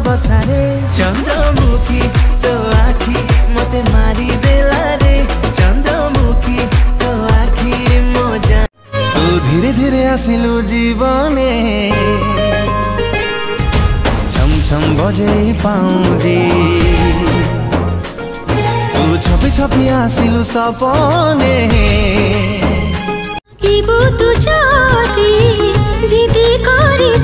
बसारे चंद्रमुखी तो आखी मते मारी देला रे चंद्रमुखी तो आखी मजा तू धीरे धीरे आसिलु जीवने छम छम बजे पाऊजी तू छपी छपी आसिलु सपने तू जिदी करी